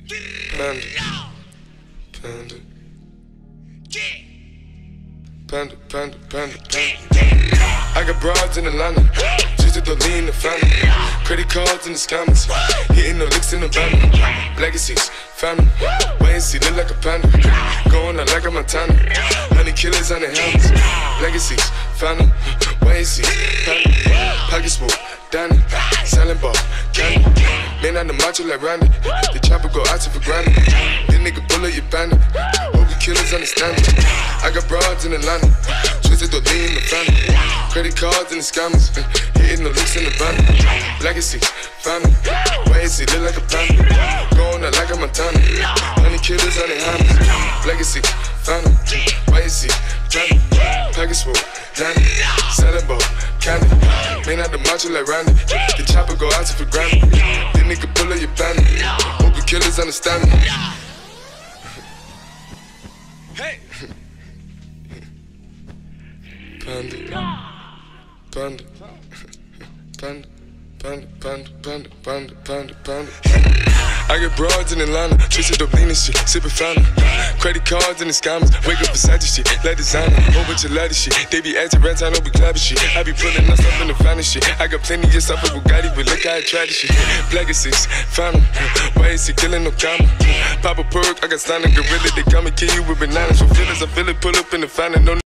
Panda. Panda. Panda, panda, panda, panda. I got broads in Atlanta, just to lean the family. Credit cards in the scammers, hitting the licks in the van. Legacies, family, wait and see, look like a panda. Going out like a Montana, 100 killers on the helmets. Legacies, family, wait and see, family. Pocket smooth, Danny, selling ball, candy. Man on the macho like Randy, the chopper go out to for granted. This nigga bullet, you bandit. Hope the killers understand it. I got broads in Atlanta, twisted to lean the family. Credit cards and the scammers, hitting the licks in the van. Legacies, family, wait and see, look like a panda. Going out like a Montana, 100 killers on their hands. Legacy, family, wait and see, family. Package smooth, Danny, selling ball, candy. Man out the macho like Randy, the chopper go out to for granted. This nigga pull up your bandit, hope the killers understand me. Hey! Panda, panda, panda, panda, panda, panda, panda, panda, panda. I get broads in Atlanta, twisted up lean and shit, sippin' fountain. Credit cards and the scammers, wake up beside your shit, let designer, whole bunch of ladder shit. They be acting rats, I know we clapping shit. I be pulling us up in the finest shit. I got plenty of stuff with Bugatti, but look how I try this shit. Legacies, family, why is he killing no comma? Pop a perk, I got standing gorilla, they come and kill you with bananas. For feelings, I feel it, pull up in the fountain, no